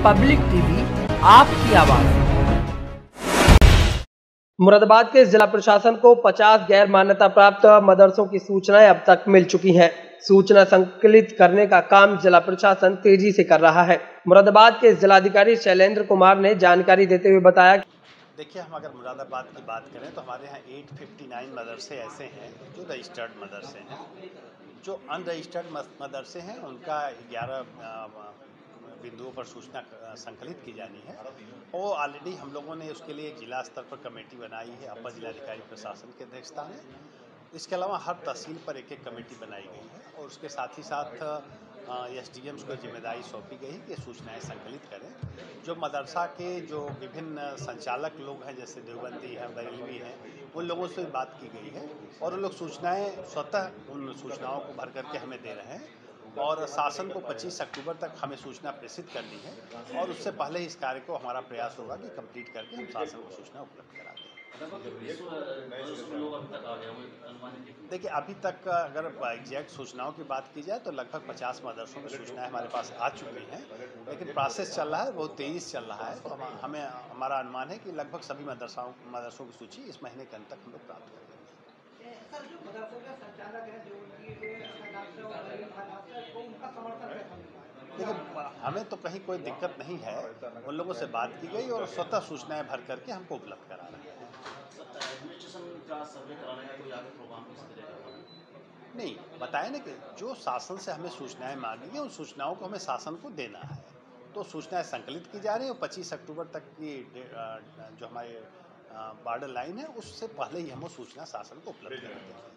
Public TV, आपकी आवाज। मुरादाबाद के जिला प्रशासन को 50 गैर मान्यता प्राप्त मदरसों की सूचनाएं अब तक मिल चुकी हैं। सूचना संकलित करने का काम जिला प्रशासन तेजी से कर रहा है। मुरादाबाद के जिलाधिकारी शैलेंद्र कुमार ने जानकारी देते हुए बताया। देखिए, हम अगर मुरादाबाद की बात करें तो हमारे यहाँ 859 मदरसे ऐसे हैं जो रजिस्टर्ड मदरसे हैं। जो अनरजिस्टर्ड मदरसे हैं उनका 11 बिंदुओं पर सूचना संकलित की जानी है और ऑलरेडी हम लोगों ने उसके लिए जिला स्तर पर कमेटी बनाई है अपर जिलाधिकारी प्रशासन की अध्यक्षता में। इसके अलावा हर तहसील पर एक एक कमेटी बनाई गई है और उसके साथ ही साथ एसडीएम्स को जिम्मेदारी सौंपी गई कि सूचनाएं संकलित करें। जो मदरसा के जो विभिन्न संचालक लोग हैं, जैसे देवबंदी हैं, बरेलवी हैं, उन लोगों से बात की गई है और उन लोग सूचनाएं स्वतः उन सूचनाओं को भर करके हमें दे रहे हैं और शासन को 25 अक्टूबर तक हमें सूचना प्रेषित करनी है और उससे पहले इस कार्य को हमारा प्रयास होगा कि कंप्लीट करके हम शासन को सूचना उपलब्ध करा दें। देखिए, अभी तक अगर एग्जैक्ट सूचनाओं की बात की जाए तो लगभग 50 मदरसों की सूचनाएं हमारे पास आ चुकी हैं, लेकिन प्रोसेस चल रहा है, बहुत तेजी से चल रहा है। तो हमें हमारा अनुमान है कि लगभग सभी मदरसों की सूची इस महीने के अंत तक हम लोग प्राप्त कर देंगे। देखिए, हमें तो कहीं कोई दिक्कत नहीं है, उन लोगों से बात की गई और स्वतः सूचनाएं भर करके हमको उपलब्ध करा रहे हैं। नहीं, बताया ना कि जो शासन से हमें सूचनाएं मांगी गई उन सूचनाओं को हमें शासन को देना है, तो सूचनाएं संकलित की जा रही है और 25 अक्टूबर तक की जो हमारे बॉर्डर लाइन है उससे पहले ही हम वो सूचना शासन को उपलब्ध करा देंगे।